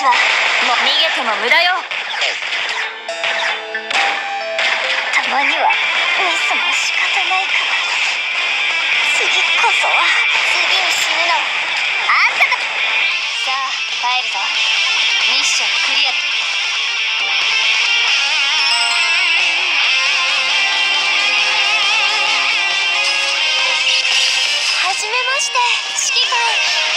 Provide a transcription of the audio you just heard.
ちはもう逃げても無駄よ。たまにはミスも仕方ないから。次こそは。次に死ぬのはあんただ。さあ帰るぞ。ミッションクリア。はじめまして、指揮官。